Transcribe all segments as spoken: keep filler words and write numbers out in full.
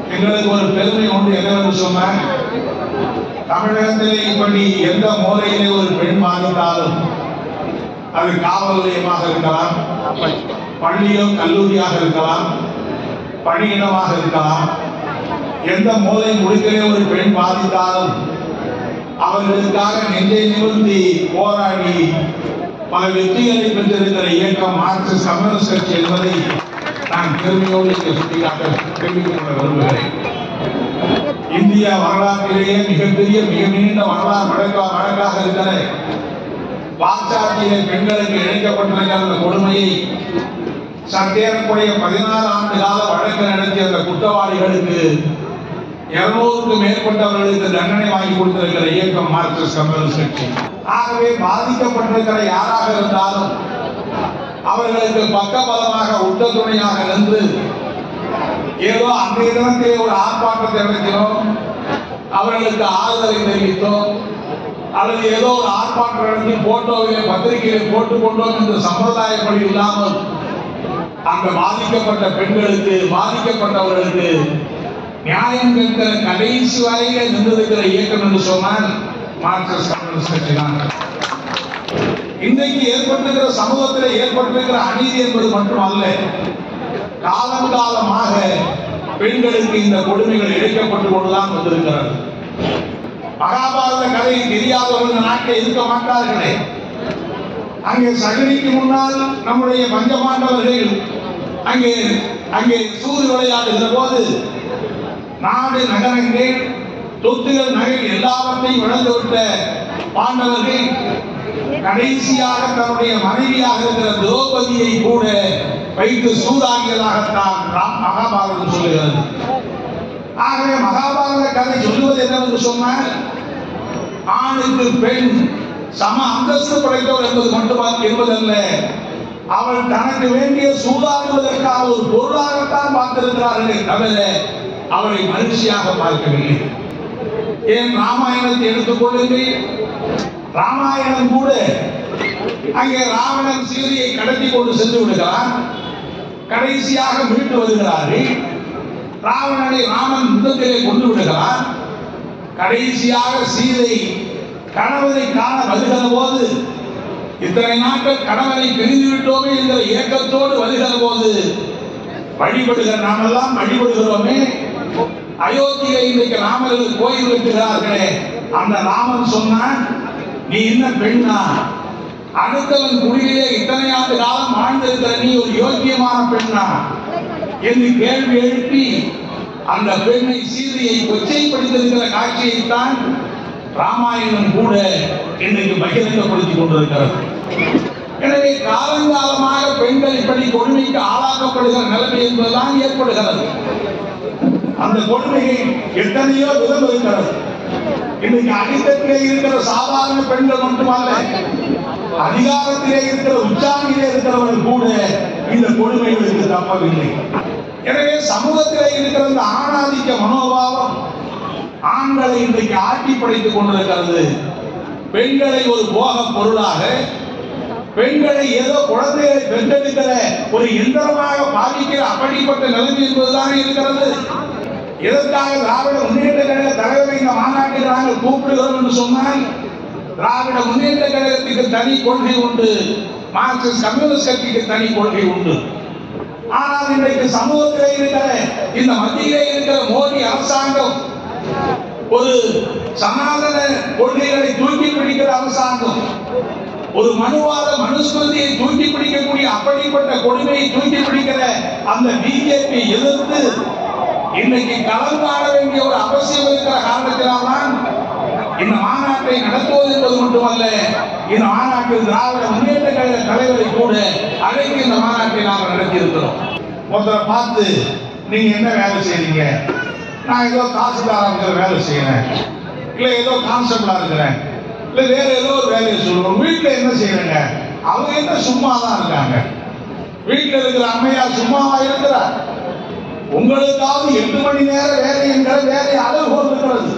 எங்களுக்கு ஒரு பெருமை உண்டு. என்னவென்று சொன்னால், தமிழகத்திலே இப்படி எந்த மூலையிலே ஒரு பெண் பாதித்தாலும் அது காவல் நிலையமாக இருக்கலாம், பள்ளியோ கல்லூரியாக இருக்கலாம், பணியிடமாக இருக்கலாம், எந்த மூலை முடுக்கிலே ஒரு பெண் பாதித்தாலும் அவர்களுக்காக நெஞ்சை நிமிர்த்தி போராடி பல வெற்றிகளை பெற்றிருக்கிற இயக்கம் மார்க்சிஸ்ட் கம்யூனிஸ்ட் கட்சி என்பதை நான் பெருமையோடு சுட்டிக்காட்ட தெரிவித்துக் கொள்ள விரும்புகிறேன். இந்திய வரலாற்றிலேயே மிகப்பெரிய மிக நீண்ட வரலாறு வழக்கா வழக்காக இருக்கிற பாச்சாத்திய பெண்களுக்கு இழைக்கப்பட்டிருக்கிற அந்த கொடுமையை சற்றேறக்குறைய பதினாறு ஆண்டு கால வழக்கு நடத்திய அந்த குற்றவாளிகளுக்கு இருநூறுக்கு மேற்பட்டவர்களுக்கு தண்டனை வாங்கி கொடுத்திருக்கிற இயக்கம் மார்க்சிஸ்ட் கம்யூனிஸ்ட் கட்சி. ஆகவே பாதிக்கப்பட்டிருக்கிற யாராக இருந்தாலும் அவர்களுக்கு பக்கபலமாக உற்ற துணையாக நின்று ஏதோ அன்றைய தினத்திலே ஒரு ஆர்ப்பாட்டத்தை நடத்தினோம், அவர்களுக்கு ஆறுதலை தெரிவித்தோம், அல்லது ஏதோ ஒரு ஆர்ப்பாட்டம் நடத்தி போட்டோவிலே பத்திரிகையிலே போட்டுக் கொண்டோம் என்று சம்பிரதாயப்படி இல்லாமல் அந்த பாதிக்கப்பட்ட பெண்களுக்கு பாதிக்கப்பட்டவர்களுக்கு நியாயம் கேட்கிற கடைசி வரையிலே நின்றிருக்கிற இயக்கம் என்று சொன்னால் மார்க்சிஸ்ட் கம்யூனிஸ்ட் கட்சி தான். இன்றைக்கு ஏற்பட்டிருக்கிற சமூகத்தில் ஏற்பட்டிருக்கிற அநீதி என்பது மட்டுமல்ல, காலங்காலமாக பெண்களுக்கு இந்த கொடுமைகள் இழைக்கப்பட்டு கொண்டுதான் வந்திருக்கிறது. மகாபாரத கதையை தெரியாதவர்கள் நாட்டில் இருக்க மாட்டார்களே. அங்கே சகுனிக்கு முன்னால் நம்முடைய பஞ்சபாண்டவர்கள் அங்கே அங்கே சூது விளையாடுகிற போது நாடு நகரங்கள் சொத்துகள் நகை எல்லாவற்றையும் இழந்துவிட்ட பாண்டவர்கள் கடைசியாக தன்னுடைய மனைவியாக இருக்கிற திரௌபதியை கூட வைத்து சூதாங்கியதாகத்தான் மகாபாரதம் சொல்லுகிறது. ஆகவே மகாபாரத கதை சொல்லுவது என்னவென்று சொன்னால், ஆணுக்கு பெண் சம அந்தஸ்து படைத்தவர் என்பது மட்டும் என்பதல்ல, அவள் தனக்கு வேண்டிய சூதாடுவதற்காக ஒரு பொருளாகத்தான் பார்த்திருக்கிறார்களே தவிர அவரை மகிழ்ச்சியாக பார்க்கவில்லை. ஏன் ராமாயணத்தை எடுத்துக் கொள்ளுங்கள். ராமாயணம் கூட அங்கே ராவணன் சீதையை கடத்தி கொண்டு சென்று விடுகிறார், கடைசியாக மீட்டு வருகிறார்கள். ராவணனை ராமன் யுத்தத்திலே கொண்டு விடுகிறார். கடைசியாக சீதை கணவனை காண வருகிற போது, இத்தனை நாட்கள் கணவனை பிரிந்து விட்டோமே என்கிற ஏக்கத்தோடு வருகிற போது, வழிபடுகிற நாமெல்லாம் வழிபடுகிறோமே, அயோத்தியை இன்றைக்கு ராமர்கள் கோயில் வைக்கிறார்களே, அந்த ராமன் சொன்னான், நீ என்ன பெண்ணா? அடுத்தவன் குடியிலே இத்தனை ஆண்டு காலம் வாழ்ந்திருக்கிற நீ ஒரு யோக்கியமான பெண்ணா என்று கேள்வி எழுப்பி அந்த பெண்ணை சீதையை கொச்சைப்படுத்திருக்கிற காட்சியைத்தான் ராமாயணம் கூட இன்றைக்கு பகிரங்கப்படுத்திக் கொண்டிருக்கிறது. எனவே காலங்காலமாக பெண்கள் இப்படி கொடுமைக்கு ஆளாக்கப்படுகிற நிலைமை என்பதுதான் ஏற்படுகிறது. அந்த கொடுமையை எத்தனையோ விதம் இருக்கிறது. இன்னைக்கு அடித்தட்டிலே இருக்கிற சாதாரண பெண்கள் மட்டுமல்ல, அதிகாரத்திலே இருக்கிற உச்சாணியிலே இருக்கிறவர்கள் கூட இந்த கொடுமைகளுக்கு தப்பவில்லை. எனவே சமூகத்திலே இருக்கிற இந்த ஆணாதிக்க மனோபாவம் ஆண்களை இன்றைக்கு ஆட்டி படைத்துக் கொண்டிருக்கிறது. பெண்களை ஒரு போக பொருளாக, பெண்களை ஏதோ குழந்தைகளை பெற்றெடுக்கிற ஒரு இயந்திரமாக பாதிக்கிற அப்படிப்பட்ட நிலைமை என்பதுதான் இருக்கிறது. எதற்காக திராவிட முன்னேற்ற கழக தலைவரை இந்த மாநாட்டில் நாங்கள் கூப்பிடுகிறோம் என்று சொன்னால், திராவிட முன்னேற்ற கழகத்துக்கு தனி கொள்கை உண்டு, மார்க்சிஸ்ட் கம்யூனிஸ்ட் கட்சிக்கு தனி கொள்கை உண்டு. ஆனால் இன்றைக்கு சமூகத்திலே இருக்கிற இந்த மத்தியிலே இருக்கிற மோடி அரசாங்கம் ஒரு சனாதன கொள்கைகளை தூக்கி பிடிக்கிற அரசாங்கம், ஒரு மனுவாத மனுஸ்மிருதியை தூக்கி பிடிக்கக்கூடிய அப்படிப்பட்ட கொடுமையை தூக்கி பிடிக்கிற அந்த பிஜேபி எதிர்த்து இன்னைக்கு கலந்தாட வேண்டிய ஒரு அவசியம் இருக்கிற காரணத்தினால்தான் இந்த மாநாட்டை நடத்துவது என்பது மட்டுமல்ல, இந்த மாநாட்டில் திராவிட முன்னேற்ற கழக தலைவரை கூட அழைத்து இந்த மாநாட்டை நாம் நடத்தி இருக்கிறோம். ஒருத்தரை பார்த்து நீங்க என்ன வேலை செய்றீங்க? நான் ஏதோ தாசில்தாரா இருக்கிற வேலை செய்யறேன், இல்ல ஏதோ கான்ஸ்டபிளா இருக்கிறேன், இல்ல வேற ஏதோ ஒரு வேலையை சொல்லுவோம். வீட்டுல என்ன செய்யறேங்க? அவங்க என்ன சும்மா தான் இருக்காங்க. வீட்டுல இருக்கிற அம்மையார் சும்மாவா இருக்கிறார்? உங்களுக்காவது எட்டு மணி நேரம் வேலை என்கிற வேலை அளவுகோல் இருக்கிறது,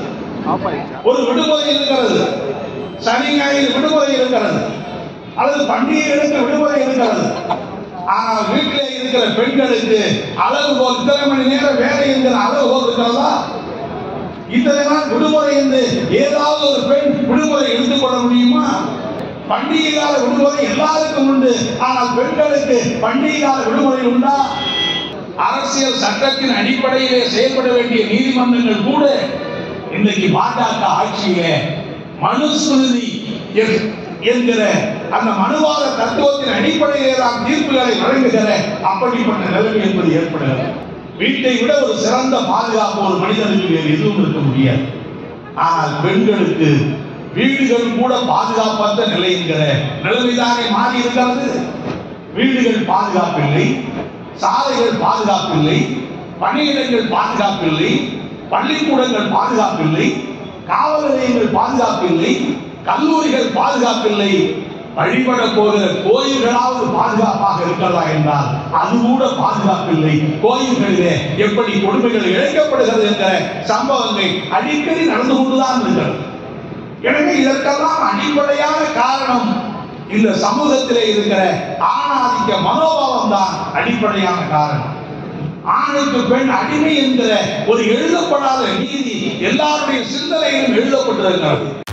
ஒரு விடுமுறை இருக்கிறது, சனி ஞாயிறு விடுமுறை இருக்கிறது, அல்லது பண்டிகைகளுக்கு விடுமுறை இருக்கிறது. ஆனால் வீட்டிலே இருக்கிற பெண்களுக்கு அளவுகோல் இத்தனை மணி நேரம் வேலை என்கிற அளவுகோல் இருக்கிறதா? இத்தனை நாள் விடுமுறை என்று ஏதாவது ஒரு பெண் விடுமுறை எடுத்துக் கொள்ள முடியுமா? பண்டிகை கால விடுமுறை எல்லாருக்கும் உண்டு, ஆனால் பெண்களுக்கு பண்டிகை கால விடுமுறை உண்டா? அரசியல் சட்டத்தின் அடிப்படையிலே செயல்பட வேண்டிய நீதிமன்றங்கள் கூட இன்றைக்கு பாஜக ஆட்சியிலே மனுஸ்மிருதி என்கிற அந்த மனுவாத தத்துவத்தின் அடிப்படையிலே தான் தீர்ப்புகளை வழங்குகிற அப்படிப்பட்ட நிலைமை என்பது ஏற்படுகிறது. வீட்டை விட ஒரு சிறந்த பாதுகாப்பு ஒரு மனிதனுக்கு வேறு எதுவும் இருக்க முடியாது. ஆனால் பெண்களுக்கு வீடுகள் கூட பாதுகாப்பற்ற நிலை என்கிற நிலைமைதானே மாறி இருக்கிறது. வீடுகள் பாதுகாப்பில்லை, சாலைகள் பாதுகாப்பில்லை, பணியிடங்கள் பாதுகாப்பில்லை, பள்ளிக்கூடங்கள் பாதுகாப்பில்லை, காவல் நிலையங்கள் பாதுகாப்பில்லை, கல்லூரிகள் பாதுகாப்பில்லை. வழிபட போகிற கோயில்களாவது பாதுகாப்பாக இருக்கிறதா என்றால் அது கூட பாதுகாப்பில்லை. கோயில்களிலே எப்படி கொடுமைகள் இழைக்கப்படுகிறது என்ற சம்பவங்கள் அடிக்கடி நடந்து கொண்டுதான் இருக்கிறது. எனவே இதற்கெல்லாம் அடிப்படையான காரணம் இந்த சமூகத்திலே இருக்கிற ஆணாதிக்க மனோபாவம் தான் அடிப்படையான காரணம். ஆணுக்கு பெண் அடிமை என்கிற ஒரு எழுதப்படாத நீதி எல்லாருடைய சிந்தனையிலும் எழுதப்பட்டிருக்கிறது.